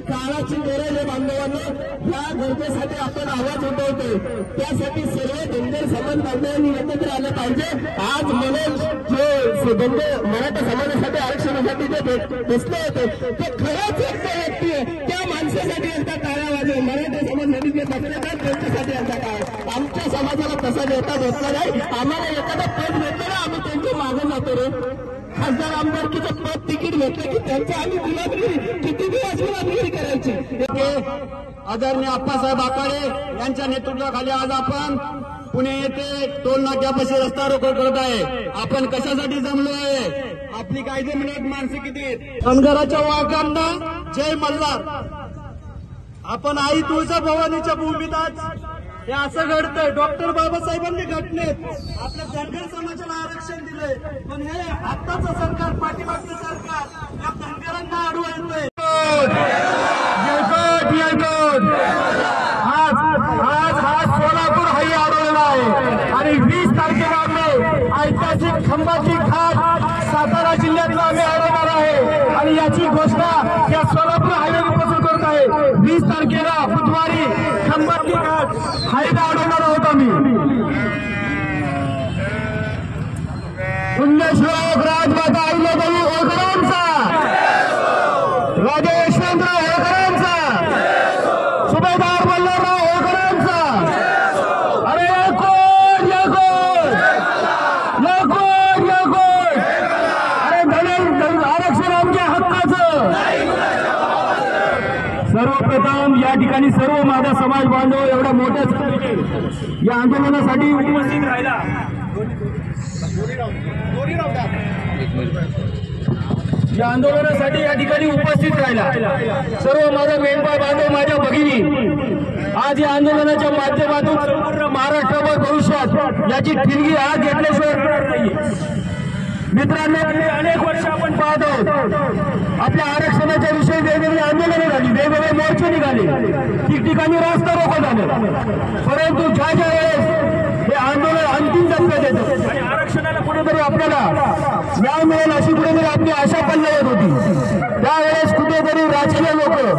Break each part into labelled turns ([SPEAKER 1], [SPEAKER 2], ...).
[SPEAKER 1] काळाची गरज आहे बांधवांनो, या गरजेसाठी आपण आवाज उठवतोय। त्यासाठी सर्व धनगर समाज बांधवांनी एकत्र आलं पाहिजे। आज मनोज जे धनगर मराठा समाजासाठी आरक्षणासाठी जे बसले होते ते खरंच एक व्यक्ती आहे, त्या माणसासाठी एकदा टाळ्या वाजव। मराठा समाजासाठी जे बसले आहेत त्यांच्यासाठी एकदा टाळ्या। आमच्या समाजाला तसा नेता भेटला नाही, आम्हाला एखादा पद भेटलं ना आम्ही त्यांच्या मागे जातो रे। खासदार आमदारकीचं पद तिकीट भेटलं की त्यांचं आम्ही गुलामगिरी किती दिवस गुलामगिरी करायची।
[SPEAKER 2] आदरणीय आप्पासाहेब आकाडे यांच्या नेतृत्वाखाली आज आपण पुणे येथे टोल नाक्यापाशी रस्ता रोको करत आहे। आपण कशासाठी जमलो आहे? आपली कायदे मिळत माणसं किती? धनगराच्या वाघांना जय मल्हार। आपण आई तुळजाभवानीच्या भूमीत आज हे असं घडतंय। डॉक्टर बाबासाहेबांनी घटनेत आपल्या धनगर समाजाला आरक्षण दिलंय, पण हे आत्ताचं सरकार, पाठीमागचं सरकार या धनगरांना अडवतंय। आज हा सोलापूर हाही अडवलेला आहे आणि 20 तारखेला आम्ही ऐतिहासिक खंबाची घाट सातारा जिल्ह्यातला आम्ही अडवणार आहे आणि याची घोषणा या सोलापूर हायवेपासून करत आहे। 20 तारखेला बुधवारी खंबाची घाट हायवे अडवणार आहोत आम्ही। पुण्यश्लोक राजमाता अहिल्यादेवी होळकरांचा, राजे यशवंतराव होळकरांचा, सुभेदार वल्लभराव होळकरांचा। अरे कोण या कोण या कोण या कोण? अरे धन आरक्षण आमच्या हक्काचं। सर्वप्रथम या ठिकाणी सर्व माझा समाज बांधव एवढ्या मोठ्या या आंदोलनासाठी उपस्थित राहिला। या आंदोलनासाठी या ठिकाणी उपस्थित राहिला सर्व माझा मेंढपाळ बांधव, माझ्या भगिनी। आज या आंदोलनाच्या माध्यमातून संपूर्ण महाराष्ट्रावर भविष्यात याची ठिणगी आज घेतल्याशिवाय नाहीये। मित्रांनो, अनेक वर्ष आपण पाहत आहोत आपल्या आरक्षणाच्या विषयी वेगवेगळी आंदोलने झाली, वेगवेगळे मोर्चे निघाले, ठिकठिकाणी रास्ता रोको झाले, परंतु ज्या ज्या वेळेस हे आंदोलन अंतिम टप्प्यात येतं आणि आरक्षणाला कुठेतरी आपल्याला न्याय मिळेल अशी कुठेतरी आपली आशा पल्लवत होती, त्यावेळेस कुठेतरी राजकीय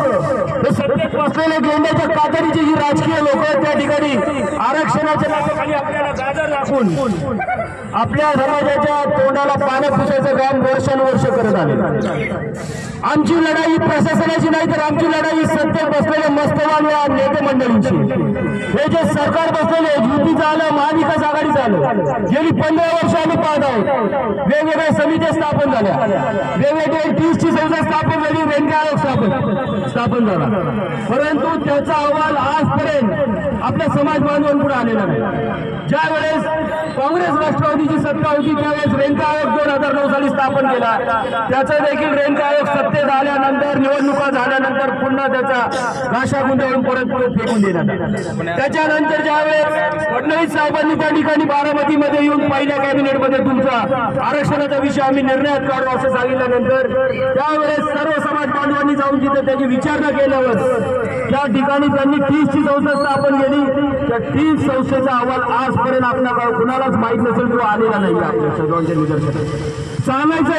[SPEAKER 2] लोक सत्तेत बसलेले गेंड्याच्या कातडीची ही राजकीय लोक त्या ठिकाणी आरक्षणाच्या नावाखाली आपल्याला गाजर दाखवून आपल्या समाजाच्या तोंडाला पानं पुसायचं काम वर्षानुवर्ष करत आले। आमची लढाई प्रशासनाची नाही, तर आमची लढाई सत्तेत बसलेल्या मस्तवान या नेते मंडळींची। हे जे सरकार बसलेले युतीचं आलं, महाविकास आघाडीचं आलं, गेली 15 वर्ष आम्ही पाहत आहोत वेगवेगळ्या समित्या स्थापन झाल्या, वेगवेगळे 30ची संस्था स्थापन झाली, रेल्वे आयोग स्थापन झाला, परंतु त्याचा अहवाल आजपर्यंत आपल्या समाज बांधवांपुढे आलेला नाही। ज्या वेळेस काँग्रेस राष्ट्रवादीची सत्ता होती त्यावेळेस रेल्वे आयोग 2009 साली स्थापन केला, त्याचा देखील रेल्वे आयोग सत्तेत आल्यानंतर निवडणुका झाल्यानंतर पुन्हा त्याचा गाशा गुंडाळून परत फेकून देण्यात। त्याच्यानंतर ज्यावेळेस फडणवीस साहेबांनी त्या ठिकाणी बारामतीमध्ये येऊन पहिल्या कॅबिनेटमध्ये तुमचा आरक्षणाचा विषय आम्ही निर्णयात काढू असं सांगितल्यानंतर त्यावेळेस सर्व समाज बांधवांनी जाऊन तिथे त्याची विचारणा केल्यावर त्या ठिकाणी त्यांनी 30ची संस्था स्थापन केली। त्या 30 संस्थेचा अहवाल आजपर्यंत आपल्याला कुणालाच माहीत नसेल किंवा आलेला नाही आपल्या सर्वांच्या निदर्शनास। सांगायचं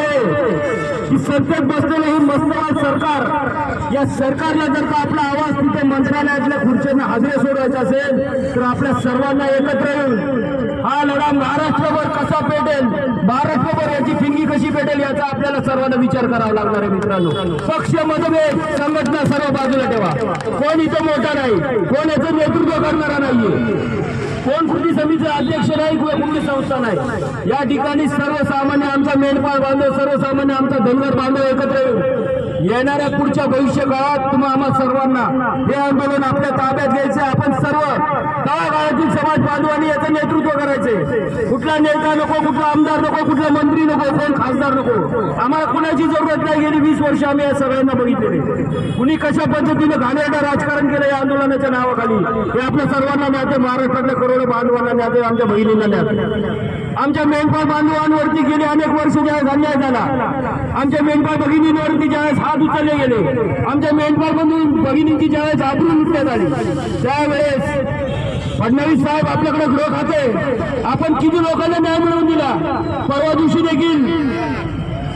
[SPEAKER 2] आहे की सत्तेत बसलेलं हे मस्तवान सरकार, या सरकारला जर का आपला आवाज तिथे मंत्रालयातल्या खुर्च्यांना हाजरे सोडवायचा असेल तर आपल्या सर्वांना एकत्र येऊन हा लढा महाराष्ट्रभर कसा पेटेल, महाराष्ट्रभर याची ठिणगी कशी पेटेल याचा आपल्याला सर्वांना विचार करावा लागणार आहे। मित्रांनो, पक्ष मतभेद संघटना सर्व बाजूला ठेवा, कोण इथं मोठा नाही, कोण याचं नेतृत्व करणारा नाहीये, कोण कृती समितीचा अध्यक्ष नाही किंवा कुठली संस्था नाही। या ठिकाणी सर्वसामान्य आमचा मेंढपाळ बांधव, सर्वसामान्य आमचा धनगर बांधव एकत्र येऊन येणाऱ्या पुढच्या भविष्य काळात तुम्हा आम्हा सर्वांना हे आंदोलन आपल्या ताब्यात घ्यायचे। आपण सर्व तळागाळातील समाज बांधवांनी याचं नेतृत्व करायचे। कुठला नेता नको, कुठला आमदार नको, कुठला मंत्री नको, कोण खासदार नको, आम्हाला कुणाची जरूरत नाही। गेली 20 वर्ष आम्ही या सगळ्यांना बघितलेले, कुणी कशा पद्धतीने घाणेरडं राजकारण केलं या आंदोलनाच्या नावाखाली हे आपल्या सर्वांना न्याते, महाराष्ट्रातल्या करोडो बांधवांना न्याते, आमच्या बहिणींना न्याते। आमच्या मेंढपाळ बांधवांवरती गेली अनेक वर्ष ज्यावेळेस अन्याय झाला, आमच्या मेंढपाळ भगिनींवरती ज्यावेळेस हात उचलले गेले, आमच्या मेंढपाळ भगिनींची ज्यावेळेस आबरू लुटण्यात आली, त्यावेळेस फडणवीस साहेब आपल्याकडे गृह खाते, आपण किती लोकांना न्याय मिळवून दिला। परवा दिवशी देखील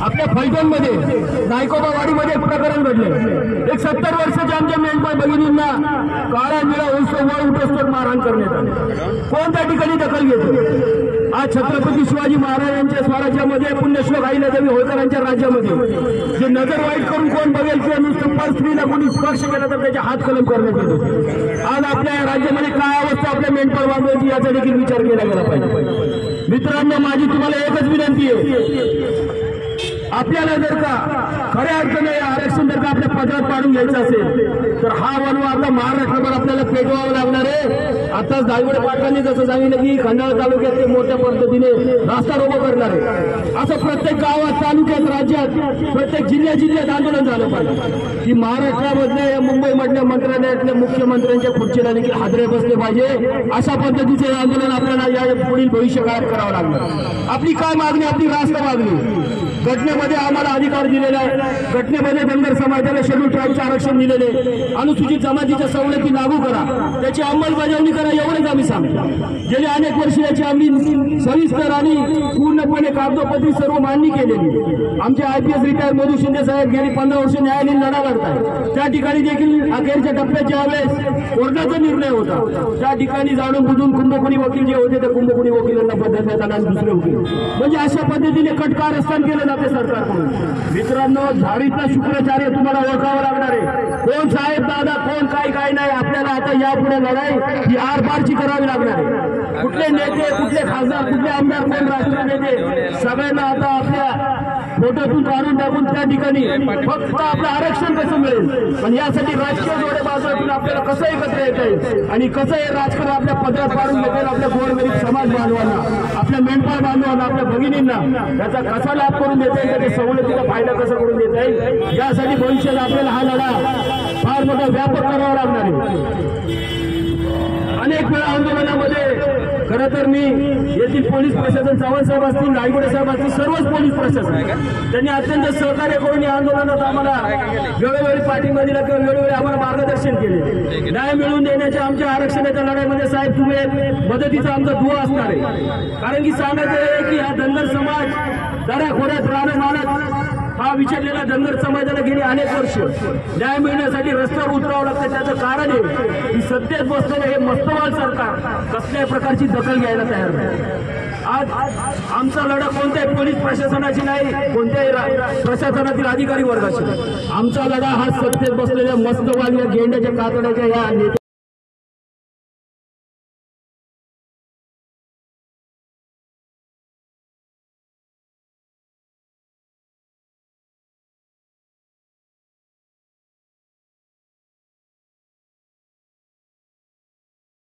[SPEAKER 2] आपल्या फलटणमध्ये नायकोबावाडीमध्ये एक प्रकरण घडलं। एक 70 वर्षाच्या आमच्या मेंढपाळ भगिनींना काळा निळा वर उठवस्तोर मारहाण करण्यात आली। कोण त्या ठिकाणी दखल घेतो? आज छत्रपती शिवाजी महाराजांच्या स्वराज्यामध्ये पुण्यश्लोक अहिल्यादेवी होळकरांच्या राज्यामध्ये जे नजर वाईट करून कोण बघेल किंवा नुसतं पर स्त्रीला कोणी स्पर्श केला तर त्याचे हात कलम करण्यात येतो। आज आपल्या या राज्यामध्ये काय अवस्था आपल्या मेंढपाळ बांधवांची याचा देखील विचार केला गेला पाहिजे। मित्रांनो, माझी तुम्हाला एकच विनंती आहे, आपल्याला जर का खऱ्या अर्थाने आरक्षण जर का आपल्या पदरात पाडून घ्यायचं असेल तर हा वनवा आपला महाराष्ट्रभर आपल्याला पेटवावं लागणार आहे। आताच दायवडे पाटलांनी जसं सांगितलं की खंडाळा तालुक्यात ते मोठ्या पद्धतीने रास्ता रोको करणार आहे, असं प्रत्येक गावात, तालुक्यात, राज्यात, प्रत्येक जिल्ह्यात आंदोलन झालं पाहिजे की महाराष्ट्रामधल्या या मुंबईमधल्या मंत्रालयातल्या मुख्यमंत्र्यांच्या खुर्चीला देखील हादरे बसले पाहिजे। अशा पद्धतीचे हे आंदोलन आपल्याला या पुढील भविष्यकाळात करावं लागणार। आपली काय मागणी? आपली राष्ट्र मागणी। घटनेमध्ये आम्हाला अधिकार दिलेला आहे, घटनेमध्ये धनगर समाजाला शेड्यूल ट्राईबचं आरक्षण दिलेले, अनुसूचित जमातीच्या सवलती लागू करा, त्याची अंमलबजावणी करा, एवढंच आम्ही सांगतो। गेली अनेक वर्ष याची आम्ही सविस्तर आणि पूर्णपणे कागदोपत्री सर्व मांडणी केलेली। आमचे IPS रिटायर मधू शिंदे साहेब गेली 15 वर्ष न्यायालयीन लढा लढताय। त्या ठिकाणी देखील अखेरच्या टप्प्यात ज्यावेळेस कोर्टाचा निर्णय होता त्या ठिकाणी जाणून बुजून कुंभकोणी वकील जे होते त्या कुंभकोणी वकिलांना बदल देतात आणि दुसरे वकील म्हणजे अशा पद्धतीने कटकारस्थान केलं जाते सरकारकडून। मित्रांनो, झाडीतला शुक्राचार्य तुम्हाला ओळखावं लागणार आहे। कोण साहेब दादा, कोण काय नाही, आपल्याला आता यापुढे लढाई ही आरपारची करावी लागणार आहे। कुठले नेते, कुठले खासदार, कुठले आमदार, कोण राष्ट्रीय नेते, सगळ्यांना आता आपल्या फोटोतून काढून टाकून त्या ठिकाणी फक्त आपलं आरक्षण कसं मिळेल, पण यासाठी राजकीय जोडे बाजूतून आपल्याला कसं एकत्र येता येईल आणि कसं हे राजकारण आपल्या पदरात पाडून घेता येईल, आपल्या गोरगरीब समाज बांधवांना, आपल्या मेंढपाळ बांधवांना, आपल्या भगिनींना त्याचा कसा लाभ करून देता येईल, त्याच्या सवलतीचा फायदा कसा करून देता येईल, यासाठी भविष्यात आपल्याला हा लढा फार मोठा व्यापक करावा लागणार आहे। अनेक वेळा आंदोलनामध्ये खरं तर मी येथील पोलीस प्रशासन, चव्हाण साहेब असतील, नायगुडे साहेब असतील, सर्वच पोलीस प्रशासन त्यांनी अत्यंत सहकार्य करून या आंदोलनात आम्हाला वेळोवेळी पाठिंबा दिला किंवा वेळोवेळी आम्हाला मार्गदर्शन केले। न्याय मिळवून देण्याच्या आमच्या आरक्षणाच्या लढाईमध्ये साहेब तुम्ही एक मदतीचा आमचा दुवा असणार आहे। कारण की सांगायचं आहे की हा धनगर समाज दऱ्याखोऱ्यात राहणं मानत हा विचारलेला धनगर समाजाला गेली अनेक वर्ष न्याय मिळण्यासाठी रस्त्यावर उतरावं लागतं। त्याचं कारण आहे की सत्तेत बसलेलं हे मस्तवाल सरकार कसल्याही प्रकारची दखल घ्यायला तयार नाही। आज आमचा लढा कोणत्याही पोलीस प्रशासनाची नाही, कोणत्याही प्रशासनातील अधिकारी वर्गाची, आमचा लढा हा सत्तेत बसलेल्या मस्तवाल या गेंड्याच्या कातड्याच्या या